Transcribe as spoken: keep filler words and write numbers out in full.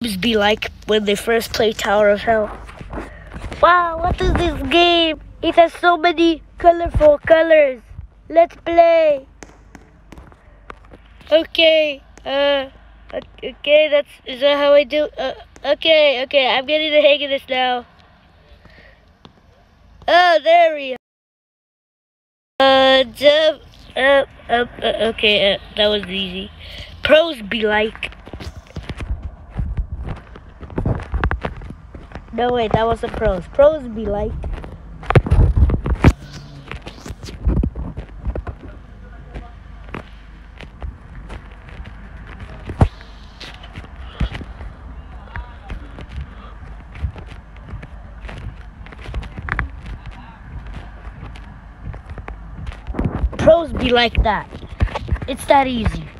noobs be like when they first play Tower of Hell. Wow, what is this game? It has so many colorful colors. Let's play. Okay, uh, okay, that's, is that how I do? Uh, okay, okay, I'm getting the hang of this now. Oh, there we are. Uh, jump, uh, uh, uh, okay, uh, that was easy. Pros be like. No, wait, that wasn't pros. Pros be like. Pros be like that. It's that easy.